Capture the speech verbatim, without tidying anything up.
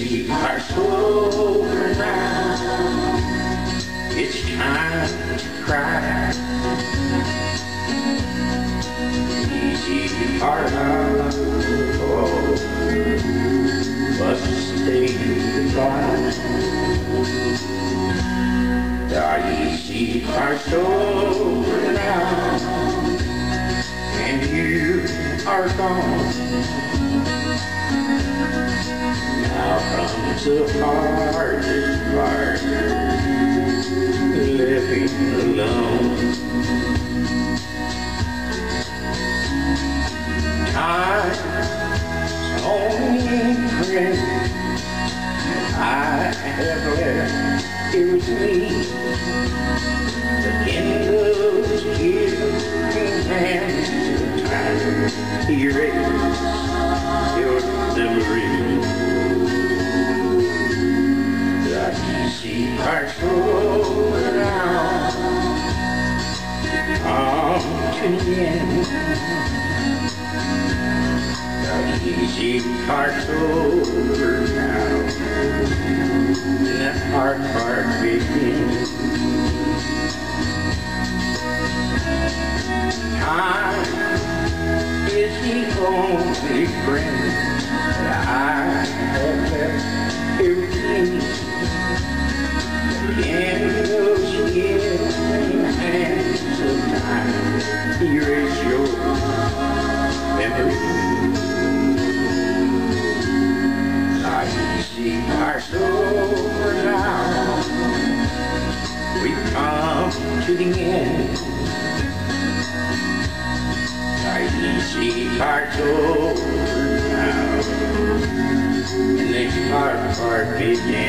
easy hearts over now. It's time to cry. Easy heart out, oh, must say goodbye. The easy heart's over now, and you are gone. Now comes the hardest part, living alone. Time's only friend I have left here with me. The end of giving hands, time to erase your memory. The easy heart's over now, come to the end. The easy heart's over now, and that hard part begins. Time is the only friend that I have left here with me. In those giving hands of time, erase your memory. The easy heart's over now, we've come to the end. The easy heart's over now, and the hard part begins.